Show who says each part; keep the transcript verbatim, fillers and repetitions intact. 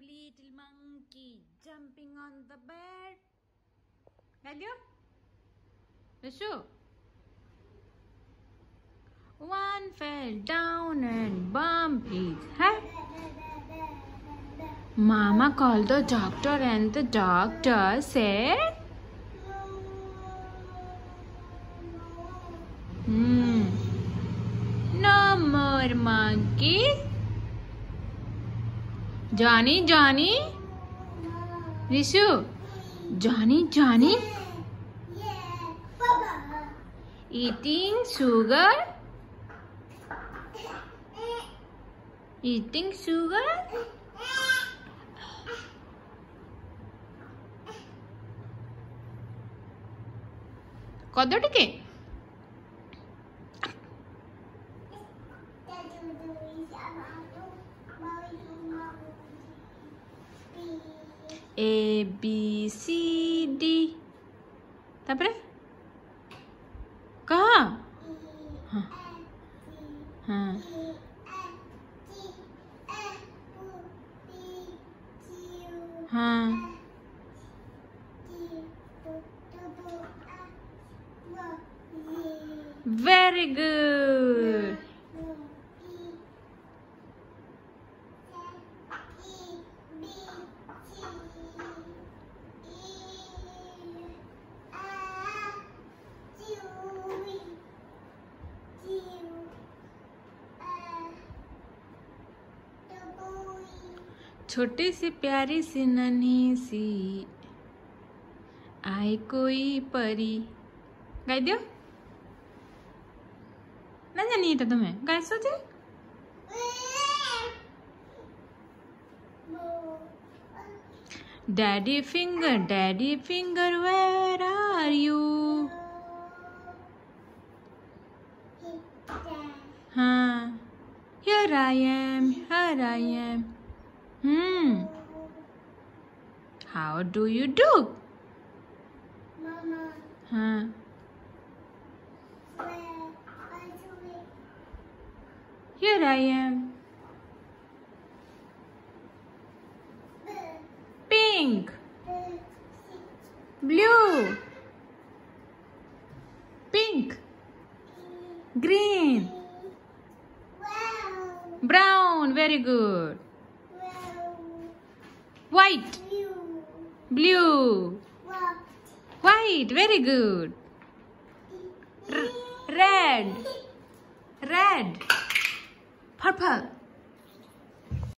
Speaker 1: little monkey jumping on the bed. Got you? Rishu? One fell down and bumped his head. Mama called the doctor and the doctor said, Hmm, no more monkey. Johnny, Johnny? Rishu? Johnny, Johnny? Eating sugar? Eating sugar? कद टिके A B C D तापरे कहा हाँ हाँ हाँ very good. छोटी सी प्यारी सी नन्ही सी आई कोई परी गाई दियो ना जानी এটা তুমি গাইছো যে Daddy finger, daddy finger, where are you? हाँ, here I am, here I am. Hmm. How do you do?
Speaker 2: Mama.
Speaker 1: हाँ. Here I am. Pink. Blue. Pink. Green. Brown. Very good. White. Blue. White. Very good. R red. Red. Purple.